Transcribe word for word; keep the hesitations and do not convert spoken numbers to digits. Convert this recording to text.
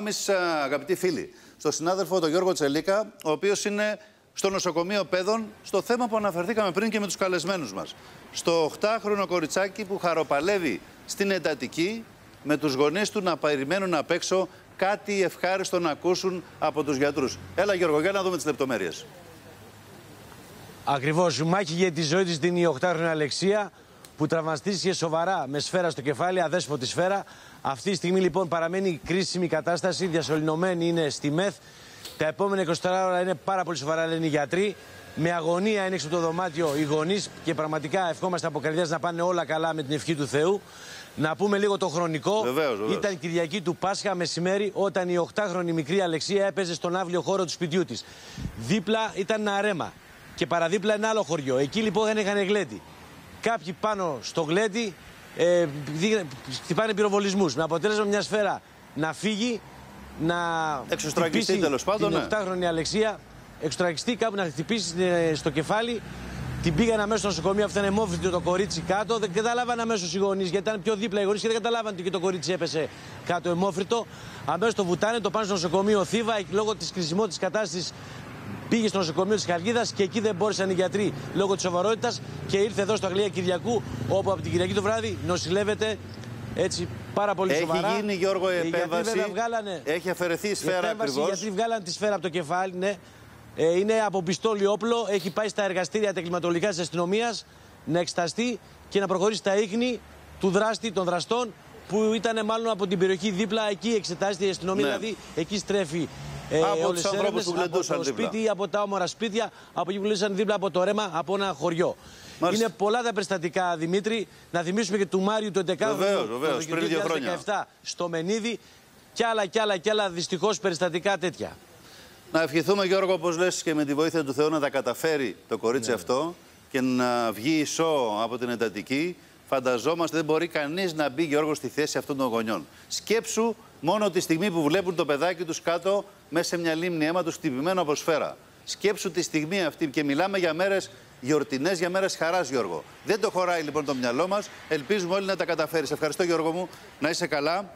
Εμείς, αγαπητοί φίλοι, στο συνάδελφο τον Γιώργο Τσελίκα, ο οποίος είναι στο νοσοκομείο παιδών, στο θέμα που αναφερθήκαμε πριν και με τους καλεσμένους μας. Στο οκτάχρονο κοριτσάκι που χαροπαλεύει στην εντατική, με τους γονείς του να περιμένουν απ' έξω κάτι ευχάριστο να ακούσουν από τους γιατρούς. Έλα Γιώργο, για να δούμε τις λεπτομέρειες. Ακριβώς, μάχη για τη ζωή της δίνει η οκτάχρονη Αλεξία, που τραυματίστηκε σοβαρά με σφαίρα στο κεφάλι, αδέσποτη σφαίρα. Αυτή τη στιγμή λοιπόν παραμένει κρίσιμη κατάσταση, διασωληνωμένη είναι στη ΜΕΘ. Τα επόμενα εικοσιτέσσερις ώρα είναι πάρα πολύ σοβαρά, λένε οι γιατροί. Με αγωνία είναι έξω από το δωμάτιο οι γονείς και πραγματικά ευχόμαστε από καρδιάς να πάνε όλα καλά με την ευχή του Θεού. Να πούμε λίγο το χρονικό. Βεβαίως, βεβαίως. Ήταν Κυριακή του Πάσχα μεσημέρι, όταν η οκτάχρονη μικρή Αλεξία έπαιζε στον αύλιο χώρο του σπιτιού της. Δίπλα ήταν ένα αρέμα και παραδίπλα ένα άλλο χωριό. Εκεί λοιπόν δεν είχαν γλέντι. Κάποιοι πάνω στο γλέντι ε, χτυπάνε πυροβολισμούς. Με αποτέλεσμα μια σφαίρα να φύγει, να εξωστραγιστεί τέλος πάντων. Την ναι. οκτάχρονη Αλεξία, εξωστραγιστεί κάπου να χτυπήσει στο κεφάλι. Την πήγαν αμέσως στο νοσοκομείο, αυτό είναι αιμόφριτο το κορίτσι κάτω. Δεν καταλάβαν αμέσως οι γονείς, γιατί ήταν πιο δίπλα οι γονείς και δεν καταλάβαν ότι και το κορίτσι έπεσε κάτω αιμόφριτο. Αμέσως το βουτάνε, το πάνε στο νοσοκομείο Θήβα. Λόγω της κρισιμότητας της κατάστασης πήγε στο νοσοκομείο της Χαλκίδας και εκεί δεν μπόρεσαν οι γιατροί λόγω της σοβαρότητας και ήρθε εδώ στο Αγλία Κυριακού, όπου από την Κυριακή το βράδυ νοσηλεύεται έτσι πάρα πολύ έχει σοβαρά. Έχει γίνει, Γιώργο, επέμβαση. Βγάλανε, έχει αφαιρεθεί η σφαίρα ακριβώς. Οι γιατροί βγάλανε τη σφαίρα από το κεφάλι, ναι. Ε, είναι από πιστόλι όπλο, έχει πάει στα εργαστήρια τα κλιματολογικά της αστυνομίας να εξεταστεί και να προχωρήσει στα ίχνη του δράστη, των δραστών, που ήταν μάλλον από την περιοχή δίπλα. Εκεί εξετάζεται η αστυνομία, ναι. Δηλαδή εκεί στρέφει ε, από όλες τις έρευνες, που από το δίπλα. σπίτι, από τα όμορα σπίτια, από εκεί που γλέντουσαν δίπλα από το ρέμα, από ένα χωριό. Μάλιστα. Είναι πολλά τα περιστατικά, Δημήτρη. Να θυμίσουμε και του Μάριου του έντεκα του δύο χιλιάδες δεκαεπτά στο Μενίδη, κι άλλα κι άλλα κι άλλα δυστυχώς περιστατικά τέτοια. Να ευχηθούμε, Γιώργο, όπως λες, και με τη βοήθεια του Θεού να τα καταφέρει το κορίτσι ναι. αυτό και να βγει ισό από την εντατική. Φανταζόμαστε δεν μπορεί κανείς να μπει, Γιώργο, στη θέση αυτών των γονιών. Σκέψου μόνο τη στιγμή που βλέπουν το παιδάκι τους κάτω μέσα σε μια λίμνη αίματος χτυπημένο από σφαίρα. Σκέψου τη στιγμή αυτή και μιλάμε για μέρες γιορτινές, για μέρες χαράς, Γιώργο. Δεν το χωράει λοιπόν το μυαλό μας. Ελπίζουμε όλοι να τα καταφέρεις. Ευχαριστώ, Γιώργο μου. Να είσαι καλά.